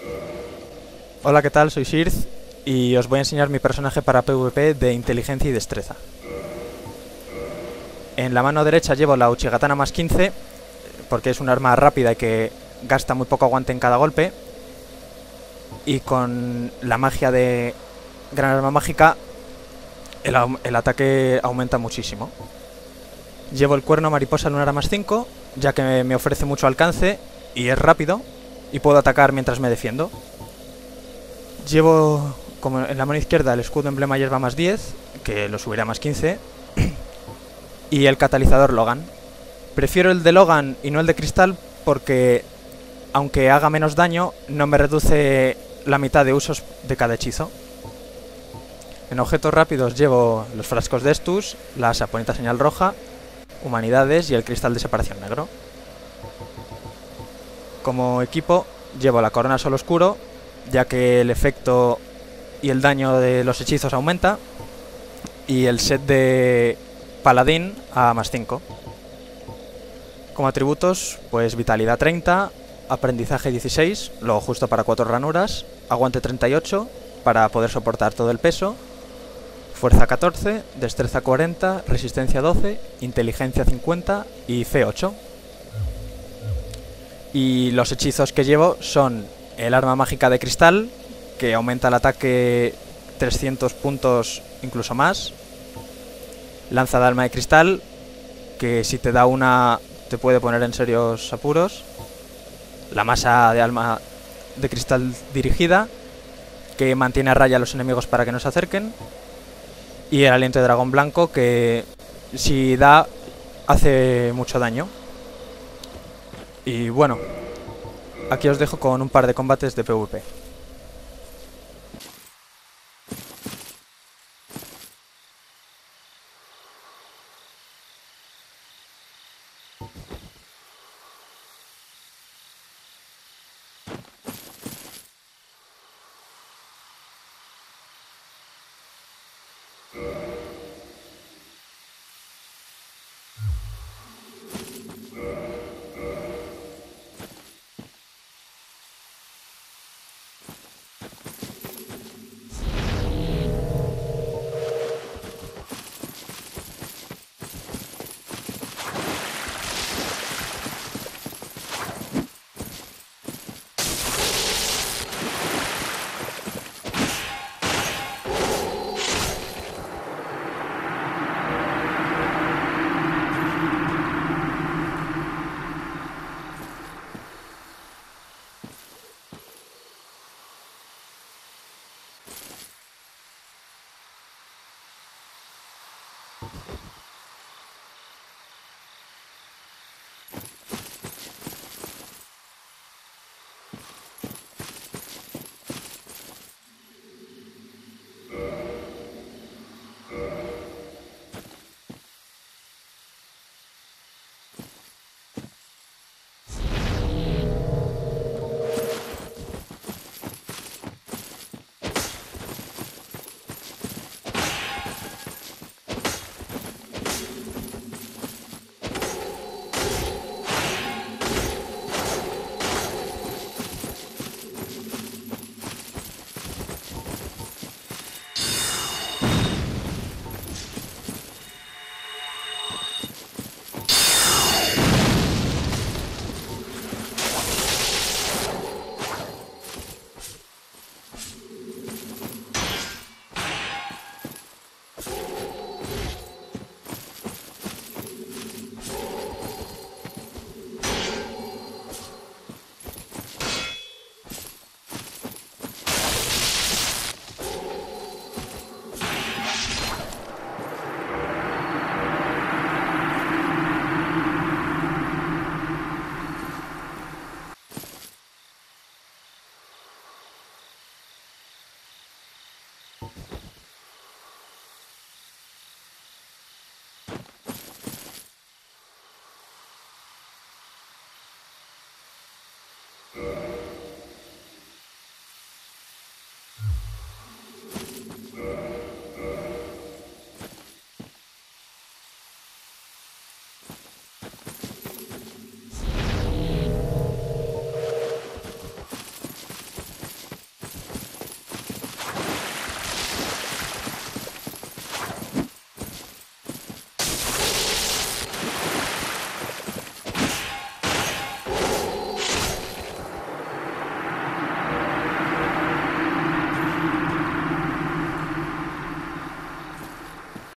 Hola, ¿qué tal? Soy Sirth y os voy a enseñar mi personaje para PvP de inteligencia y destreza. En la mano derecha llevo la Uchigatana más 15, porque es un arma rápida y que gasta muy poco aguante en cada golpe. Y con la magia de Gran Arma Mágica, el ataque aumenta muchísimo. Llevo el Cuerno Mariposa Lunara más 5, ya que me ofrece mucho alcance y es rápido, y puedo atacar mientras me defiendo. Llevo como en la mano izquierda el escudo emblema hierba más 10, que lo subirá a más 15, y el catalizador Logan. Prefiero el de Logan y no el de cristal porque, aunque haga menos daño, no me reduce la mitad de usos de cada hechizo. En objetos rápidos llevo los frascos de Estus, la saponita señal roja, humanidades y el cristal de separación negro. Como equipo llevo la corona sol oscuro, ya que el efecto y el daño de los hechizos aumenta, y el set de paladín a más 5. Como atributos, pues vitalidad 30, aprendizaje 16, lo justo para 4 ranuras, aguante 38 para poder soportar todo el peso, fuerza 14, destreza 40, resistencia 12, inteligencia 50 y fe 8. Y los hechizos que llevo son el arma mágica de cristal, que aumenta el ataque 300 puntos incluso más, lanza de alma de cristal, que si te da una te puede poner en serios apuros, la masa de alma de cristal dirigida, que mantiene a raya a los enemigos para que no se acerquen, y el aliento de dragón blanco, que si da hace mucho daño. Y bueno, aquí os dejo con un par de combates de PvP.